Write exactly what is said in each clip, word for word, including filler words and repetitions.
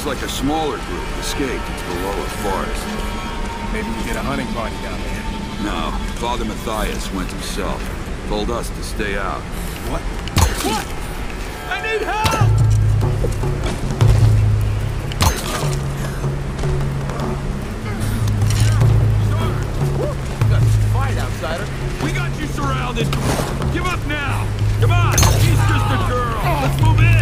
Looks like a smaller group escaped into the lower forest. Maybe we get a hunting party down there. No, Father Matthias went himself. Told us to stay out. What? What? I need help! Fight, outsider. We got you surrounded! Give up now! Come on! She's just a girl! Let's move in!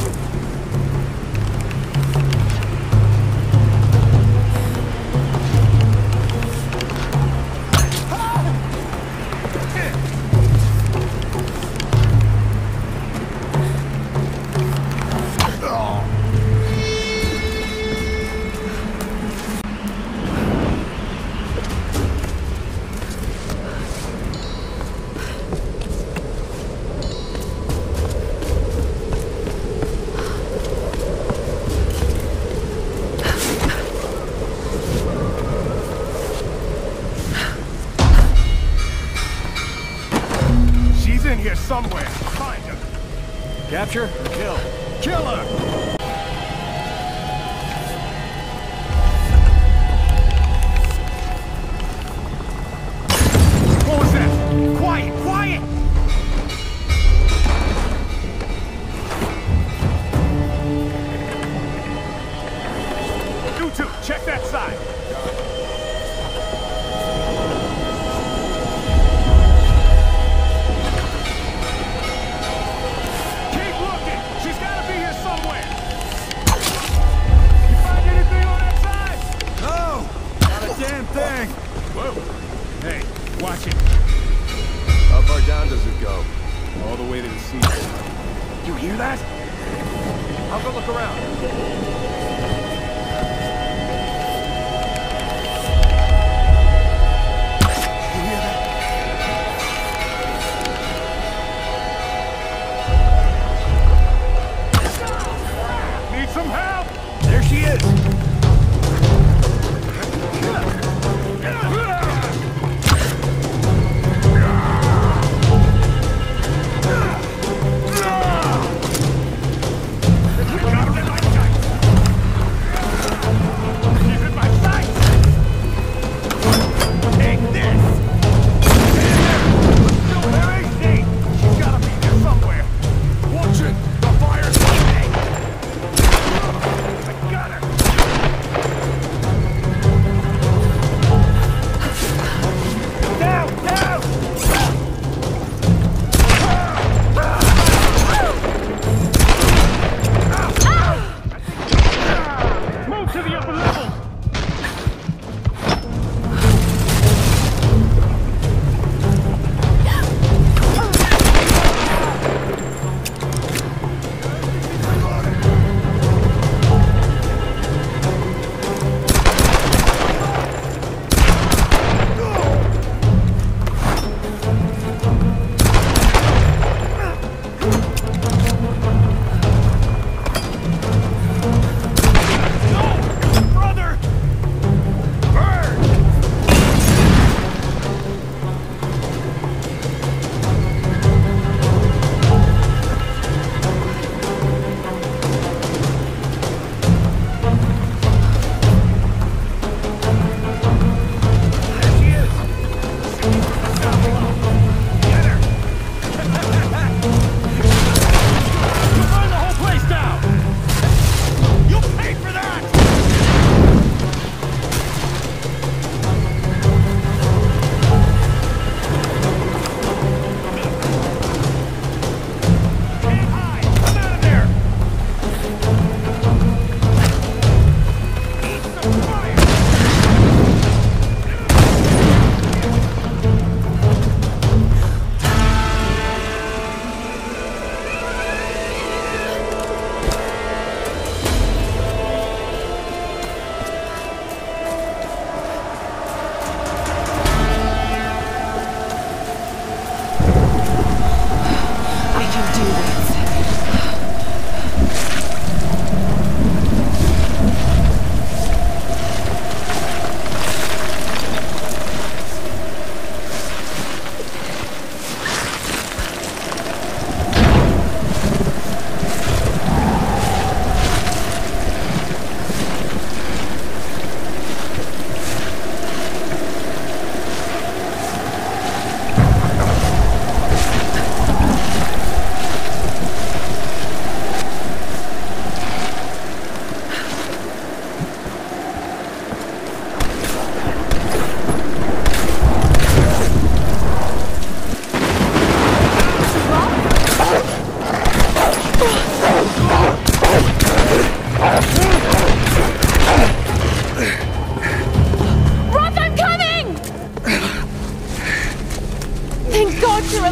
In here somewhere. Find her. Capture or kill? Kill her! What was that? Quiet! Quiet! You two, check that side. Thing. Whoa. Hey, watch it. How far down does it go? All the way to the sea. You hear that? I'll go look around. You hear that? Need some help? There she is.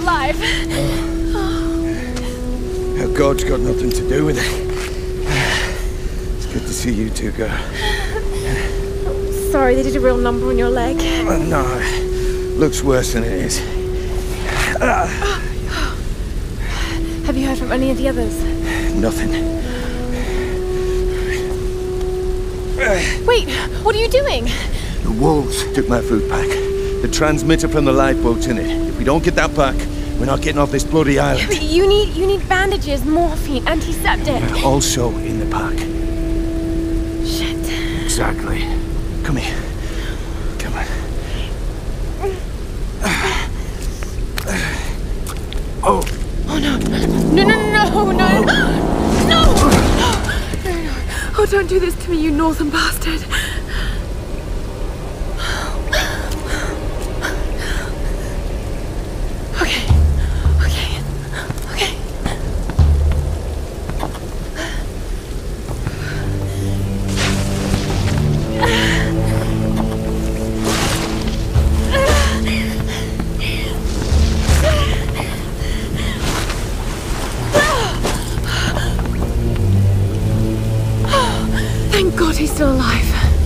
alive. Our God's got nothing to do with it. It's good to see you two, girl. Sorry, they did a real number on your leg. Oh, no, looks worse than it is. Have you heard from any of the others? Nothing. Wait, what are you doing? The wolves took my food pack. The transmitter from the lifeboat's in it. If we don't get that back, we're not getting off this bloody island. But you need you need bandages, morphine, antiseptic. Also in the pack. Shit. Exactly. Come here. Come on. Oh. Oh no. No, no, no, no, no. No! Oh, don't do this to me, you northern bastard. Okay. Okay. Okay. Thank God he's still alive.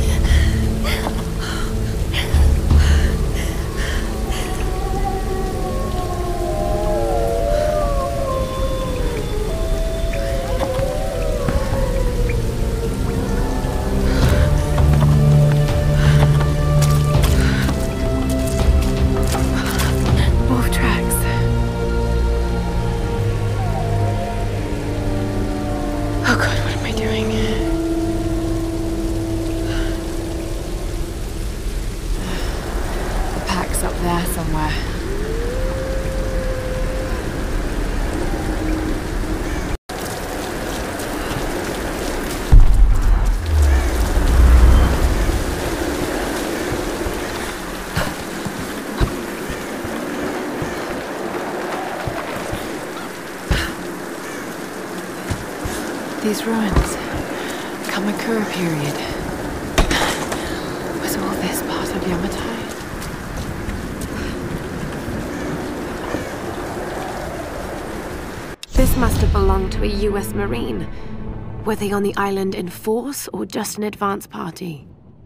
Wolf tracks. Oh God, what am I doing? Up there somewhere. These ruins, Kamakura period. Was all this part of Yamatai? This must have belonged to a U S Marine. Were they on the island in force or just an advance party?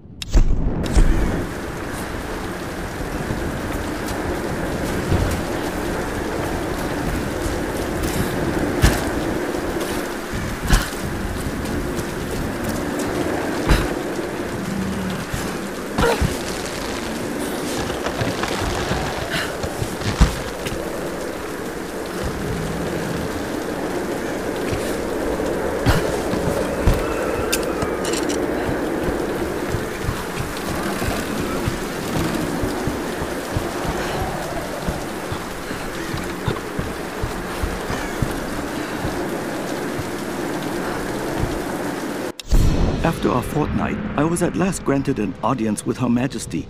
After a fortnight, I was at last granted an audience with Her Majesty.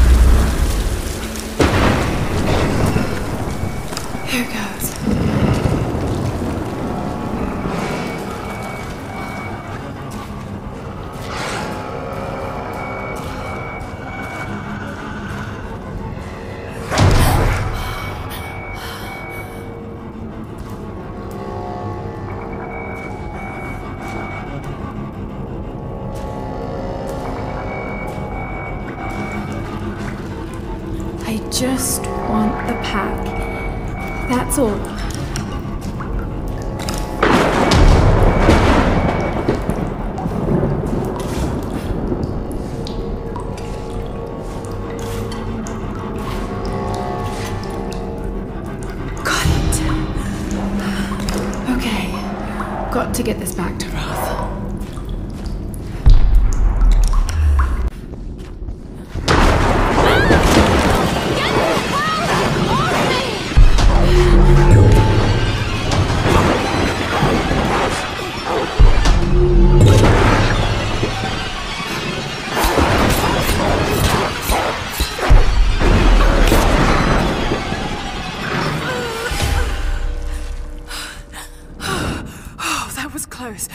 Here goes. just want the pack. That's all. Got it. Okay. Got to get this back to Roth. Close.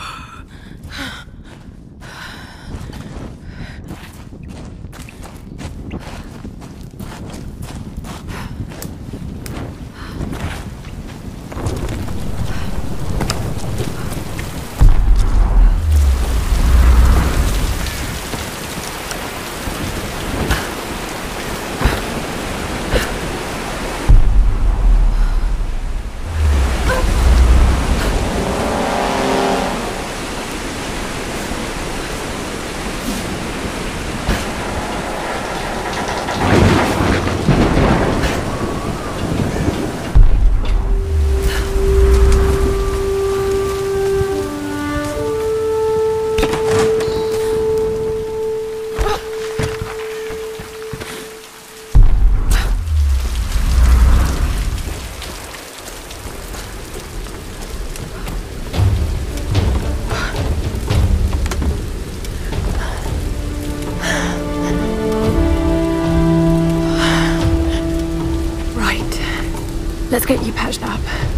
Let's get you patched up.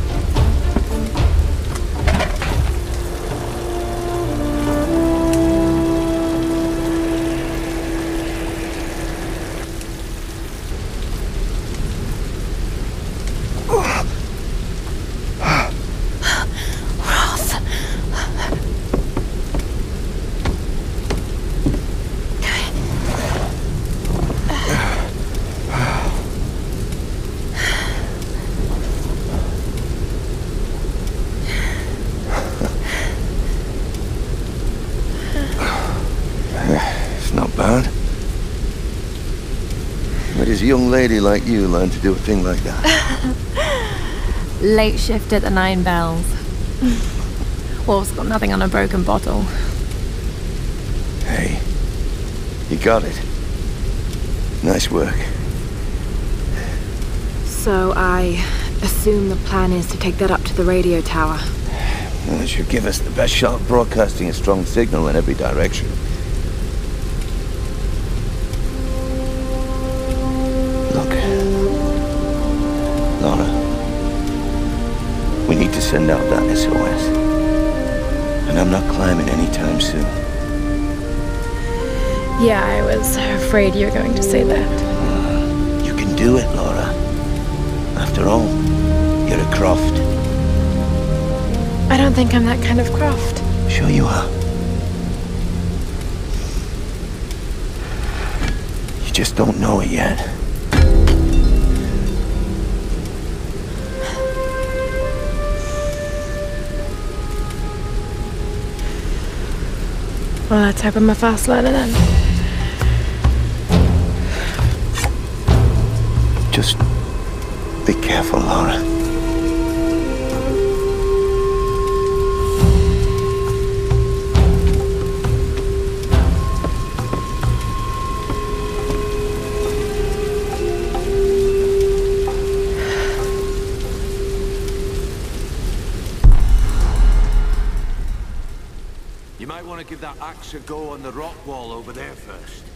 Where does a young lady like you learn to do a thing like that? Late shift at the Nine Bells. Wolf's got nothing on a broken bottle. Hey, you got it. Nice work. So I assume the plan is to take that up to the radio tower. Well, it should give us the best shot of broadcasting a strong signal in every direction. Look, Laura, we need to send out that S O S. And I'm not climbing anytime soon. Yeah, I was afraid you were going to say that. You can do it, Laura. After all, you're a Croft. I don't think I'm that kind of Croft. Sure you are. You just don't know it yet. Well, let's hope I'm a fast learner then. Just be careful, Laura. You might want to give that axe a go on the rock wall over there first.